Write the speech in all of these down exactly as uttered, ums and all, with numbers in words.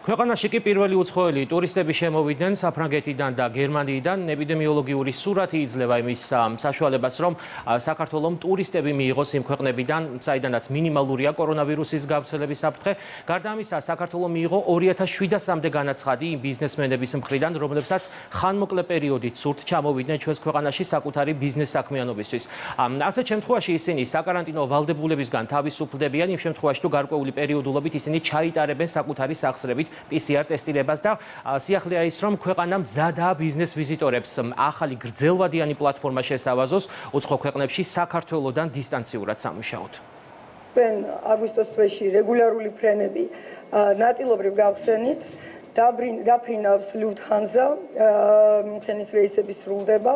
ქვეყანაში კი პირველი უცხოელი ტურისტები შემოვიდნენ საფრანგეთიდან და გერმანიიდან. ეპიდემიოლოგიური სურათი იძლევა იმის საშუალებას, რომ საქართველოს ტურისტები მიიღოს იმ ქვეყნებიდან, საიდანაც მინიმალურია კორონავირუსის გავრცელების საფრთხე. გარდა ამისა, საქართველოს მიიღო ორი ათას შვიდასამდე განაცხადი იმ ბიზნესმენების მხრიდან, რომლებსაც ხანმოკლე პერიოდით სურთ ჩამოვიდნენ ჩვენს ქვეყანაში საკუთარი ბიზნეს საქმიანობისთვის. ასეთ შემთხვევაში ისინი საკარანტინო ვალდებულებისგან თავისუფლდებიან იმ შემთხვევაში, თუ გარკვეული პერიოდულობით ისინი ჩაიტარებენ საკუთარი სახსრებით პი სი არ ტესტირებას და სიახლეა ის, რომ ქვეყანა მზადაა ბიზნეს ვიზიტორებს ახალი გრძელვადიანი პლატფორმა შესთავაზოს უცხო ქვეყნებში საქართველოსთან დისტანციურად სამუშაოდ. ჩვენ აგვისტოს თვეში რეგულარული ფრენები ნაწილობრივ გავხსენით. დაფრინავს Lufthansa, მუნხენის რეისები სრულდება.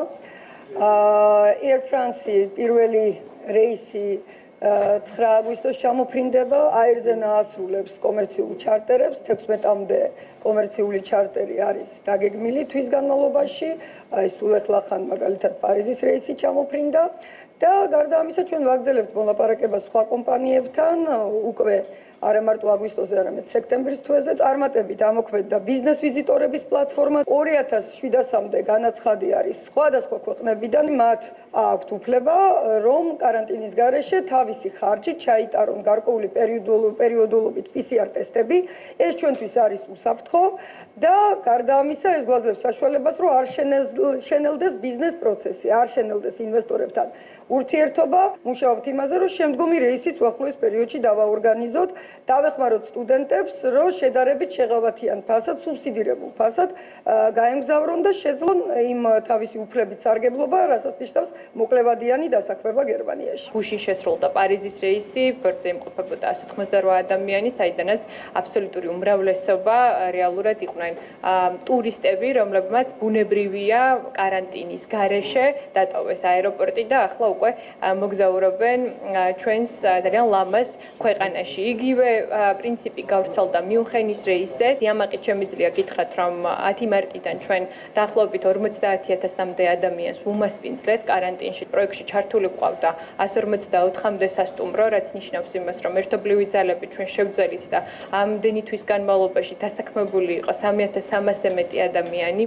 Air France პირველი რეისი ცხრა აგვისტოს ჩამოფრინდება, აირზენა ასრულებს კომერციულ ჩარტერებს, თექვსმეტამდე კომერციული ჩარტერი არის დაგეგმილი თვის განმავლობაში, აი სულ ეხლახან მაგალითად პარიზის რეისი ჩამოფრინდა და გარდა ამისა ჩვენ ვაგრძელებთ მოლაპარაკებას სხვა კომპანიებთან, უკვე არა მარტო აგვისტოზე, არამედ სექტემბრის თვეზე წარმატებით ამოქმედდა ბიზნეს ვიზიტორების პლატფორმა. ორი ათას შვიდასამდე განაცხადი არის სხვადასხვა ქვეყნებიდან, მათ აქვთ უფლება, რომ კარანტინის გარეშე თავისი ხარჯით ჩაიტარონ გარკვეული პერიოდულობით პი სი არ ტესტები. ეს ჩვენთვის არის უსაფრთხო და გარდა ამისა ეს გვაძლევს საშუალებას, რომ არ შენელდეს ბიზნეს პროცესი, არ შენელდეს ინვესტორებთან ურთიერთობა. მუშაობთ იმაზე, რომ შემდგომი რეისიც უახლოეს პერიოდში დავაორგანიზოთ, დავეხმაროთ სტუდენტებს, რომ შედარებით შეღავათიან ფასად, სუბსიდირებულ ფასად გაემგზავრონ და შეძლონ იმ თავისი უფლებით სარგებლობა, რასაც ნიშნავს მოკლევადიანი დასაქმება გერმანიაში. გუშინ შესრულდა პარიზის რეისი, ბორტზე იმყოფებოდა ასი ოცდაოთხი ადამიანი, საიდანაც აბსოლუტური უმრავლესობა რეალურად იყვნენ ტურისტები, რომლებმაც ბუნებრივია კარანტინის გარეშე დატოვეს აეროპორტი და ახლა უკვე მოგზაურობენ ჩვენს ძალიან ლამაზ ქვეყანაში. იგივე პრინციპი გავრცელდა მიუნხენის რეისზე. იამაყით შემიძლია გითხრათ, რომ ათი მარტიდან ჩვენ დაახლოებით ორმოცდაათი ათასამდე ადამიანს ვუმასპინძლეთ კარანტინში. პროექტში ჩართული ყავდა ასი ორმოცდაოთხამდე სასტუმრო, რაც ნიშნავს იმას, რომ ერთობლივი ძალები ჩვენ შევძელით და ამდენი თვის განმავლობაში დასაქმებული იყო სამი ათას სამასზე მეტი ადამიანი.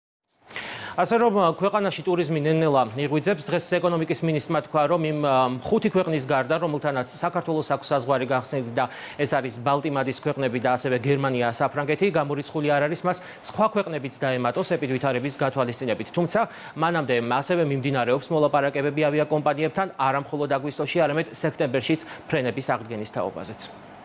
ასე რომ ქვეყანაში ტურიზმი ნელ-ნელა იღვიძებს. დღეს ეკონომიკის მინისტრმა თქვა, რომ იმ ხუთი ქვეყნის გარდა, რომელთანაც საქართველოს აქვს საზღვარი გახსნილი და ეს არის ბალტიმადის ქვეყნები და ასევე გერმანია, საფრანგეთი, გამორიცხული არ არის მას სხვა ქვეყნებიც დაემატოს ეპიდვითარების გათვალისწინებით. თუმცა მანამდე ასევე მიმდინარეობს მოლაპარაკებები ავიაკომპანიებთან, არა მხოლოდ აგვისტოში, არამედ სექტემბერშიც ფრენების აღდგენის თაობაზეც.